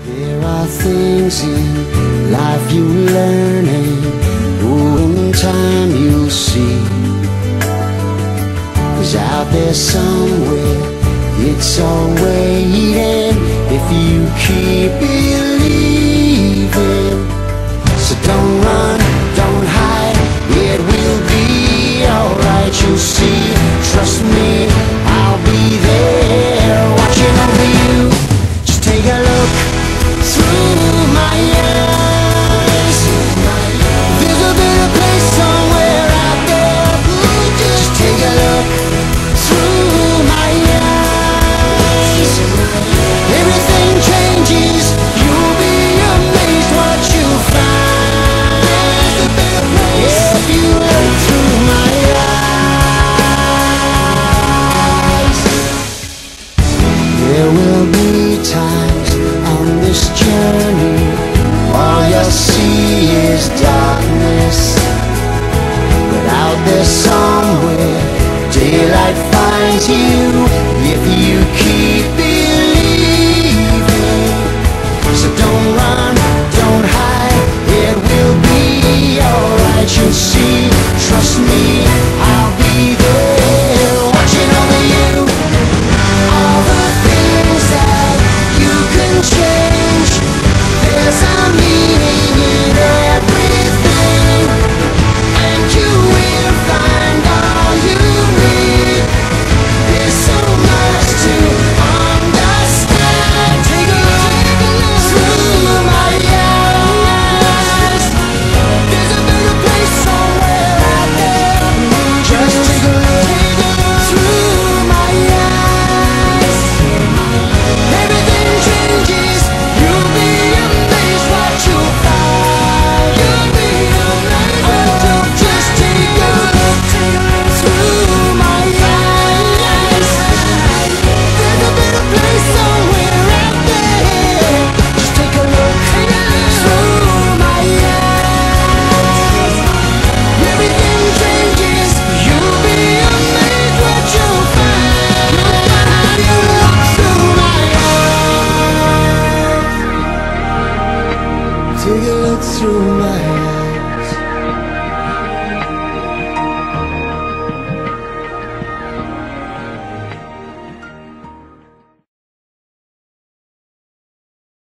There are things in life you learn, and in time you'll see. 'Cause out there somewhere it's all waiting if you keep believing. So don't run, don't hide, it will be alright, you'll see. Trust me, I'll be there watching over you. Just take a look through my eyes.